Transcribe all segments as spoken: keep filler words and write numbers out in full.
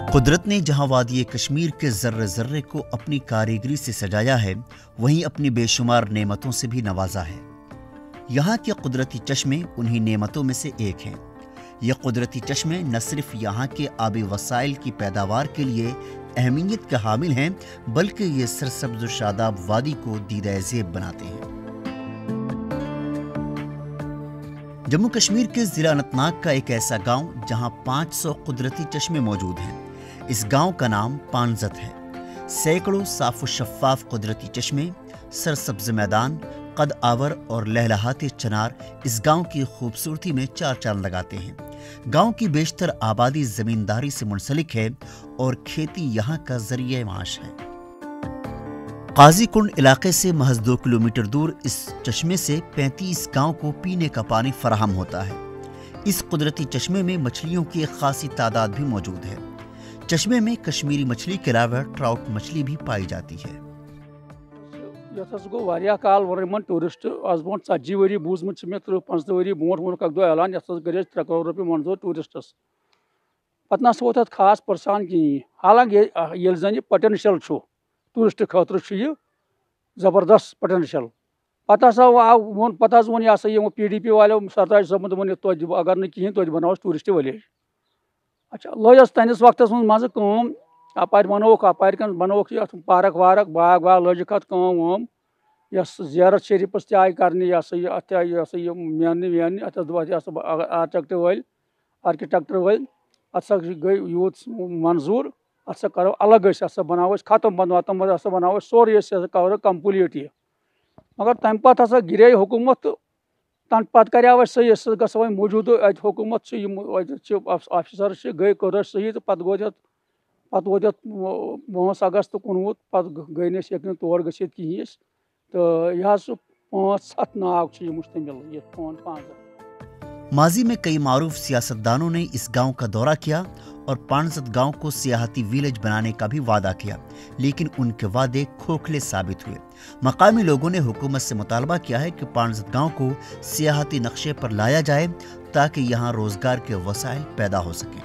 कुदरत ने जहां वादी कश्मीर के जर्रे जर्रे को अपनी कारीगरी से सजाया है, वहीं अपनी बेशुमार नेमतों से भी नवाजा है। यहाँ के कुदरती चश्मे उन्हीं नेमतों में से एक हैं। ये कुदरती चश्मे न सिर्फ यहाँ के आबी वसाइल की पैदावार के लिए अहमियत के हामिल हैं, बल्कि ये सरसब्ज़ शादाब वादी को दीदा-ए-ज़ेब बनाते हैं। जम्मू कश्मीर के जिला अनंतनाग का एक ऐसा गांव जहां पाँच सौ कुदरती चश्मे मौजूद हैं। इस गांव का नाम पानजत है। सैकड़ों साफ शफाफ कुदरती चश्मे, सरसब्ज मैदान, कद आवर और लहलहाते चनार इस गांव की खूबसूरती में चार चांद लगाते हैं। गांव की बेशतर आबादी जमींदारी से मुंसलिक है और खेती यहाँ का जरिए माश है। काजी कुंड इलाके से महज दो किलोमीटर दूर इस चश्मे से पैंतीस गांव को पीने का पानी फराहम होता है। इस कुदरती चश्मे में मछलियों की एक खासी तादाद भी मौजूद है। चश्मे में कश्मीरी मछली के अलावा ट्राउट मछली भी पाई जाती है। काल वन टूरिस्ट आज ब्रो षी वरी बूझमुत मे त्रुह पंच वरी ब्रो वोक अख दह ऐलान ये त्रे करोड़ रुपये मंजूर टूरिस्टस पत् ना वो खास परसान कहें। हालांकि जन पोटेंशियल टूरिस्ट खतर जबरदस्त पोटेंशियल पत् हसा वो पत् वो यह वो पी डी पी वालों सरताज साहब वो तो अगर न कहें तो बनाओ टूरिस्ट विलेज। अच्छा लजस तनिस वक्त मज अपार बनोक अपार बनोक पार्क वार्क बाग वाग लजिक अत वम यस ज़ियारत शरीफस तय करने यह सा यह मेन वेन अत आर्किटेक्ट वल आर्किटेक्टर वल अत सा गई यूत मंजूर अत सा करो अलग अत बनाओ खत्म बन तम बनाओ सोरे करो कम्प्लीट यह मगर तम पत हसा गिरे हुकूमत तम पत कर सही गो मौजूद हुकूमत ऑफिसर गई कर सही तो पत गो पत वो पाँच अगस्त कुनवु पत गई नस हेक तौर गि कहें तो यह पाँच सत नाव मुश्तमिल ये पाँच। माजी में कई मारूफ सियासतदानों ने इस गांव का दौरा किया और पानजत गांव को सियाहती विलेज बनाने का भी वादा किया, लेकिन उनके वादे खोखले साबित हुए। मकामी लोगों ने हुकूमत से मुतालबा किया है कि पानजत गांव को सियाहती नक्शे पर लाया जाए ताकि यहाँ रोजगार के वसाइल पैदा हो सके।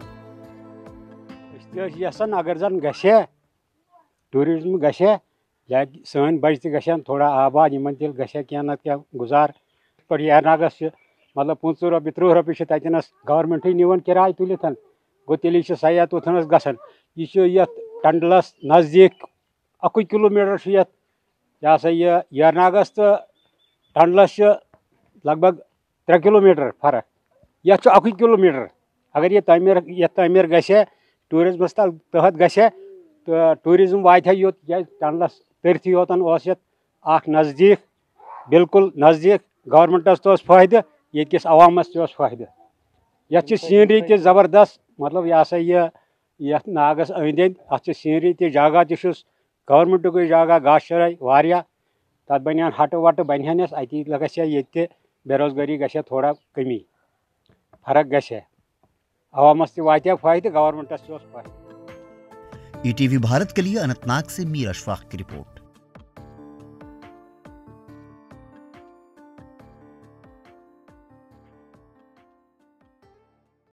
यसन अगर जन गशे टूरिज्म गशे या सन बच तन थोड़ा आबाद इन तेल गशे क्या न क्या गुजार पर एरनागस मतलब पंच रोपये त्रुह रोपये तनस गवर्नमेंट निवन किराय तुलित गो तेल सयाह तोथनस गसन यह टंडलस नज़दीक अक किलोमीटर यह सा यह एरनागस तो टंडलस लगभग त्रे किलोमीटर फर्क यह अक किलोमीटर अगर यह तमीर यह तमीर गशे टूरिज्मस तहत गशे तो टूरिज्म वात योत टंडलस तरथी योतन नज़दीक बिल्कुल नज़दीक गवर्नमेंटस तो फायदे ये अवामस तो फायदे यह सीनरी त जबरदस्त मतलब यह सा यह यह नागस अंद अंद अत सीनरी त जगह तस गवर्नमेंट जगह गाछ चराई वारिया तथ बन हट वट बनस अत गि बेरोजगारी गि थोड़ा कमी फर्क गि अवामस त फायदे गवर्नमेंटस फायदे। ई टी वी भारत के लिए अनंतनाग से मीर अशफाक की रिपोर्ट।